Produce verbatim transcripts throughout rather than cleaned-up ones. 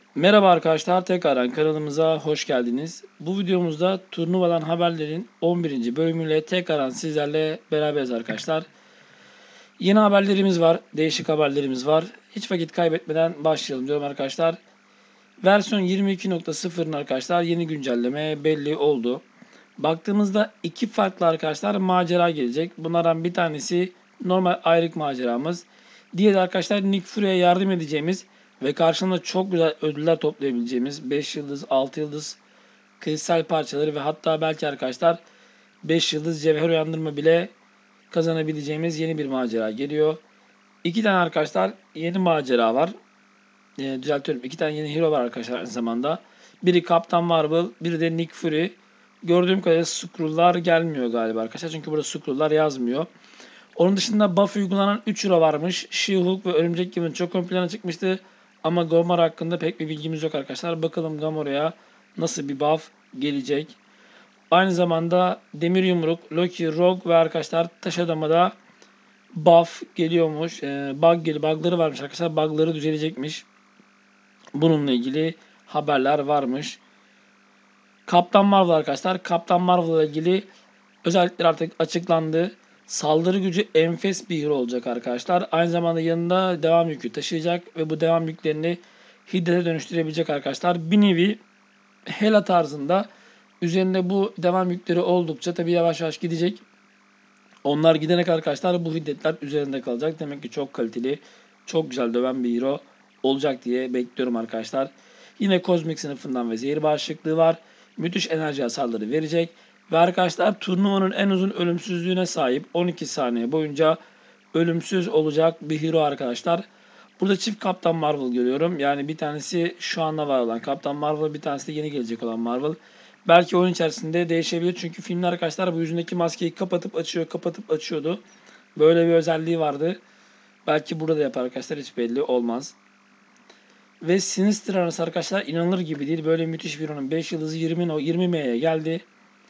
Merhaba arkadaşlar, tekrardan kanalımıza hoş geldiniz. Bu videomuzda turnuvadan haberlerin on birinci bölümüyle tekrardan sizlerle beraberiz arkadaşlar. Yeni haberlerimiz var, değişik haberlerimiz var. Hiç vakit kaybetmeden başlayalım diyorum arkadaşlar. Versiyon yirmi iki nokta sıfırın arkadaşlar yeni güncelleme belli oldu. Baktığımızda iki farklı arkadaşlar macera gelecek. Bunlardan bir tanesi normal ayrık maceramız. Diğeri arkadaşlar Nick Fury'e yardım edeceğimiz ve karşılığında çok güzel ödüller toplayabileceğimiz beş yıldız, altı yıldız kristal parçaları ve hatta belki arkadaşlar beş yıldız cevher uyandırma bile kazanabileceğimiz yeni bir macera geliyor. İki tane arkadaşlar yeni macera var. E, düzeltiyorum. İki tane yeni hero var arkadaşlar aynı zamanda. Biri Kaptan Marvel, biri de Nick Fury. Gördüğüm kadarıyla Skrull'lar gelmiyor galiba arkadaşlar. Çünkü burada Skrull'lar yazmıyor. Onun dışında buff uygulanan üç hero varmış. She-Hulk ve Örümcek Gibbon çok ön plana çıkmıştı. Ama Gamora hakkında pek bir bilgimiz yok arkadaşlar. Bakalım Gamora'ya nasıl bir buff gelecek. Aynı zamanda Demir Yumruk, Loki, Rogue ve arkadaşlar Taş Adam'a da buff geliyormuş. Ee, bug geli bug'ları varmış arkadaşlar. Bug'ları düzelecekmiş. Bununla ilgili haberler varmış. Kaptan Marvel arkadaşlar. Kaptan Marvel ile ilgili özellikler artık açıklandı. Saldırı gücü enfes bir hero olacak arkadaşlar. Aynı zamanda yanında devam yükü taşıyacak ve bu devam yüklerini hiddete dönüştürebilecek arkadaşlar. Bir nevi Hela tarzında üzerinde bu devam yükleri oldukça tabi yavaş yavaş gidecek. Onlar giderek arkadaşlar bu hiddetler üzerinde kalacak. Demek ki çok kaliteli, çok güzel döven bir hero olacak diye bekliyorum arkadaşlar. Yine kozmik sınıfından ve zehir bağışıklığı var. Müthiş enerji hasarları verecek. Ve arkadaşlar turnuvanın en uzun ölümsüzlüğüne sahip on iki saniye boyunca ölümsüz olacak bir hero arkadaşlar. Burada çift Kaptan Marvel görüyorum. Yani bir tanesi şu anda var olan Kaptan Marvel, bir tanesi de yeni gelecek olan Marvel. Belki oyun içerisinde değişebilir. Çünkü filmde arkadaşlar bu yüzündeki maskeyi kapatıp açıyor, kapatıp açıyordu. Böyle bir özelliği vardı. Belki burada da yapar arkadaşlar, hiç belli olmaz. Ve Sinister arası arkadaşlar inanılır gibi değil. Böyle müthiş bir onun beş yıldızı yirmi, yirmi M'ye geldi.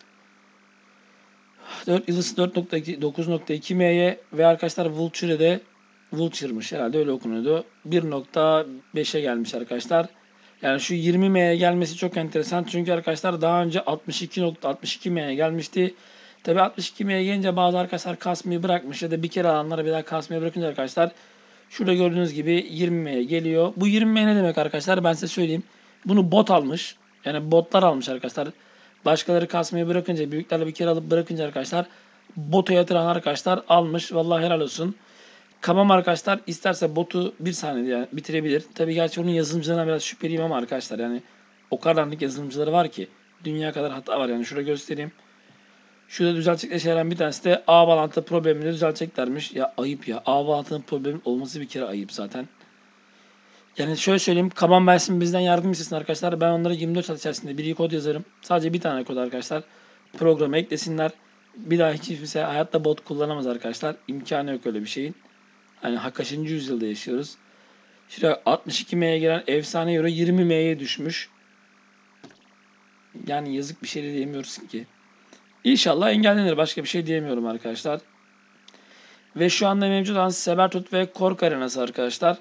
dört yıldızı dört nokta iki, dokuz nokta iki M'ye ve arkadaşlar Vulture'de Vulture'mış herhalde, öyle okunuyordu. bir nokta beşe gelmiş arkadaşlar. Yani şu yirmi M'ye gelmesi çok enteresan. Çünkü arkadaşlar daha önce altmış iki nokta altmış iki M'ye gelmişti. Tabi altmış iki M'ye gelince bazı arkadaşlar kasmayı bırakmış ya da bir kere alanlara bir daha kasmayı bırakınca arkadaşlar şurada gördüğünüz gibi yirmi M'ye geliyor. Bu yirmi M ne demek arkadaşlar? Ben size söyleyeyim. Bunu bot almış. Yani botlar almış arkadaşlar. Başkaları kasmayı bırakınca, büyüklerle bir kere alıp bırakınca arkadaşlar botu yatıran arkadaşlar almış. Vallahi helal olsun. Kamam arkadaşlar isterse botu bir saniyede yani bitirebilir. Tabii gerçi onun yazılımcılarına biraz şüpheliyim ama arkadaşlar yani o kadarlık yazılımcıları var ki dünya kadar hata var. Yani şurada göstereyim. Şurada düzeltecekleri şeylerden bir tanesi de ağ bağlantı problemini düzelteceklermiş. Ya ayıp ya. Ağ bağlantının problemi olması bir kere ayıp zaten. Yani şöyle söyleyeyim. Kaman Bensin bizden yardım istesin arkadaşlar. Ben onlara yirmi dört saat içerisinde bir kod yazarım. Sadece bir tane kod arkadaşlar. Programa eklesinler. Bir daha hiç kimse hayatta bot kullanamaz arkadaşlar. İmkanı yok öyle bir şeyin. Hani kaçıncı yüzyılda yaşıyoruz. Şuraya altmış iki M'ye gelen efsane euro yirmi M'ye düşmüş. Yani yazık, bir şey de diyemiyoruz ki. İnşallah engellenir. Başka bir şey diyemiyorum arkadaşlar. Ve şu anda mevcut olan Sebertut ve Kork arenası arkadaşlar.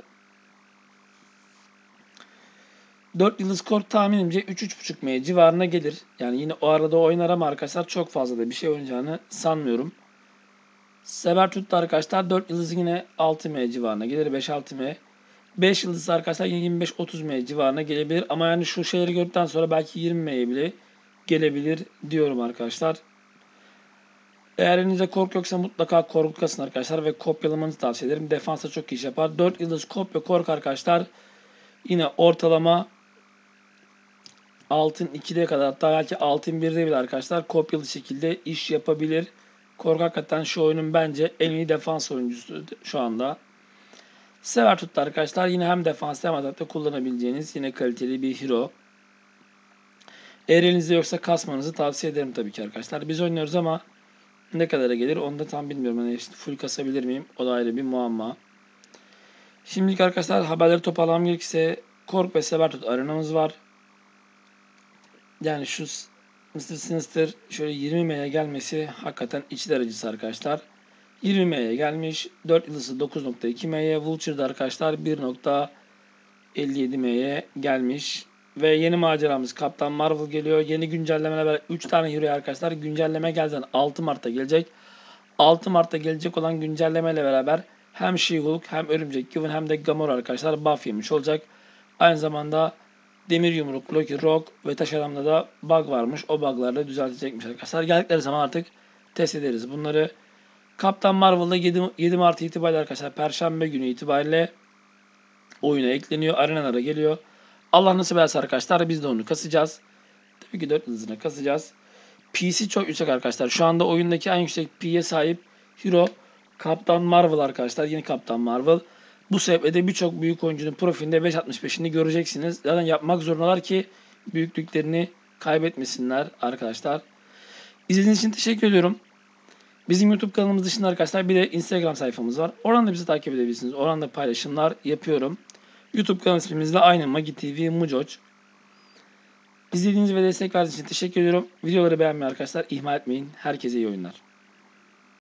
dört yıldız Kork tahminimce üç üç buçuk M civarına gelir. Yani yine o arada oynar ama arkadaşlar çok fazla da bir şey oynayacağını sanmıyorum. Sebertut da arkadaşlar dört yıldız yine altı M civarına gelir. beş altı M. beş yıldız arkadaşlar yirmi beş otuz M civarına gelebilir. Ama yani şu şeyleri gördükten sonra belki yirmi M'ye bile gelebilir diyorum arkadaşlar. Eğer elinizde kork yoksa mutlaka korku kasın arkadaşlar ve kopyalamanızı tavsiye ederim. Defansa çok iş yapar. dört yıldız kopya kork arkadaşlar yine ortalama altın ikide kadar, hatta belki altın birde bile arkadaşlar kopyalı şekilde iş yapabilir. Kork hakikaten şu oyunun bence en iyi defans oyuncusu şu anda. Sever tuttu arkadaşlar. Yine hem defans hem atakta kullanabileceğiniz yine kaliteli bir hero. Eğer elinizde yoksa kasmanızı tavsiye ederim tabii ki arkadaşlar. Biz oynuyoruz ama ne kadara gelir onu da tam bilmiyorum. Yani işte full kasabilir miyim? O da ayrı bir muamma. Şimdilik arkadaşlar haberleri toparlamam gerekirse Kork ve Sebertut arenamız var. Yani şu mister Sinister şöyle yirmi M'ye gelmesi hakikaten içler acısı arkadaşlar. yirmi M'ye gelmiş. dört yıldızı dokuz nokta iki M'ye. Vulture'da arkadaşlar bir nokta elli yedi M'ye gelmiş. Ve yeni maceramız Kaptan Marvel geliyor. Yeni güncellemeler beraber üç tane Hero'ya arkadaşlar. Güncelleme gelden altı Mart'ta gelecek. altı Mart'ta gelecek olan güncellemeyle beraber hem She-Hulk hem Örümcek Given hem de Gamora arkadaşlar buff yemiş olacak. Aynı zamanda Demir Yumruk, Loki, Rogue ve Taş Adam'da da bug varmış. O bug'ları da düzeltecekmiş arkadaşlar. Geldikleri zaman artık test ederiz bunları. Kaptan Marvel'da yedi Mart itibariyle arkadaşlar Perşembe günü itibariyle oyuna ekleniyor. Arenalara geliyor. Allah nasip ederse arkadaşlar biz de onu kasacağız. Tabii ki dört hızına kasacağız. P C çok yüksek arkadaşlar. Şu anda oyundaki en yüksek P'ye sahip Hero Kaptan Marvel arkadaşlar. Yeni Kaptan Marvel. Bu sebeple de birçok büyük oyuncunun profilinde beş altmış beşini göreceksiniz. Zaten yapmak zorundalar ki büyüklüklerini kaybetmesinler arkadaşlar. İzlediğiniz için teşekkür ediyorum. Bizim YouTube kanalımız dışında arkadaşlar bir de Instagram sayfamız var. Oradan da bizi takip edebilirsiniz. Oradan da paylaşımlar yapıyorum. YouTube kanal ismimiz de aynı MagiTV Mucoc. İzlediğiniz ve destek verdiğiniz için teşekkür ediyorum. Videoları beğenmeyi arkadaşlar ihmal etmeyin. Herkese iyi oyunlar.